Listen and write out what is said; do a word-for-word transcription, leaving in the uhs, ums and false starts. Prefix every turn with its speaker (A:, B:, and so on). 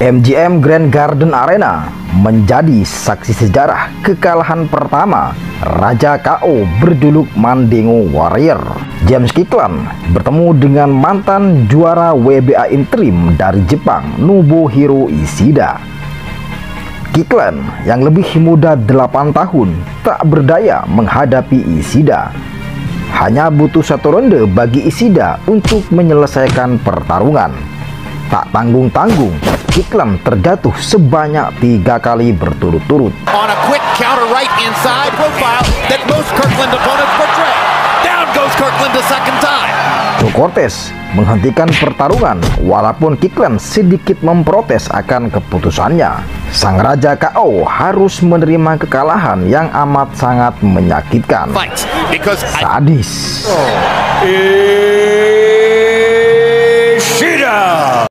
A: M G M Grand Garden Arena menjadi saksi sejarah kekalahan pertama Raja K O berjuluk Mandingo Warrior. James Kirkland bertemu dengan mantan juara W B A interim dari Jepang, Nobuhiro Ishida. Kirkland yang lebih muda delapan tahun tak berdaya menghadapi Ishida. Hanya butuh satu ronde bagi Ishida untuk menyelesaikan pertarungan. Tak tanggung-tanggung, Kirkland terjatuh sebanyak tiga kali berturut-turut.
B: On a quick counter right inside profile that most Kirkland opponents portray. Down goes Kirkland the second time.
A: Joe Cortez menghentikan pertarungan walaupun Kirkland sedikit memprotes akan keputusannya. Sang Raja K O harus menerima kekalahan yang amat sangat menyakitkan. Sadis.